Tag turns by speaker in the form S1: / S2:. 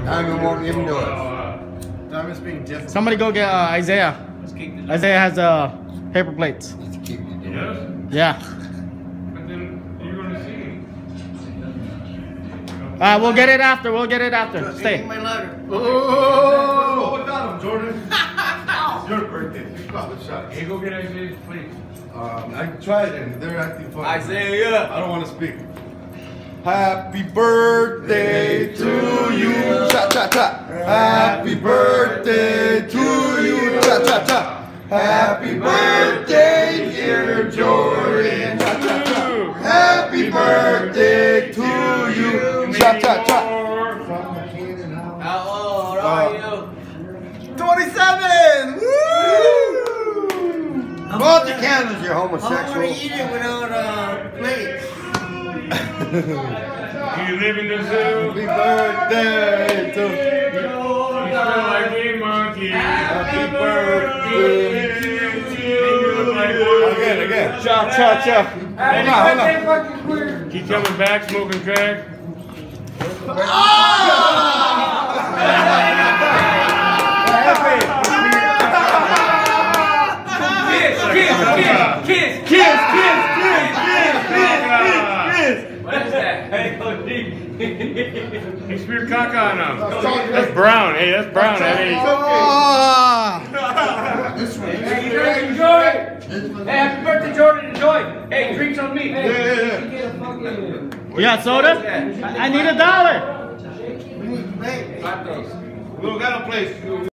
S1: Diamond won't even do it.
S2: Diamond's being difficult.
S3: Somebody go get Isaiah. Isaiah has paper plates.
S1: Let's keep you doing
S4: Yes?
S3: Yeah.
S4: But then you're going to see him.
S3: We'll get it after. We'll get it after. Stay.
S2: My letter.
S1: Oh, what got him, Jordan? It's your birthday. You got the shot.
S4: Hey, go get Isaiah's plate.
S1: I tried and they're acting funny.
S2: Isaiah.
S1: I don't want to speak. Happy birthday to you. Cha cha cha. Happy birthday to you. Cha cha cha. Happy birthday, dear Jordan. Cha cha cha. Happy birthday to you. Cha cha cha.
S2: How old are you?
S1: 27. Woo! Both the candles, you're
S2: How
S1: homosexual.
S2: are you eating without plates?
S4: You live in the zoo.
S1: Happy birthday to
S4: You smell like a monkey.
S1: Happy birthday. Again.
S3: Cha cha cha.
S1: Hold on.
S4: Keep coming back, smoking crack.
S3: Kiss.
S4: What is that? He smeared caca on him. That's brown. Hey, that's brown. Hey.
S1: This one.
S5: Hey, enjoy. Hey, happy birthday, Jordan. Enjoy. Hey, drinks on me. Hey,
S3: You got soda? I need $1.
S2: We need plates.
S1: We don't got a place.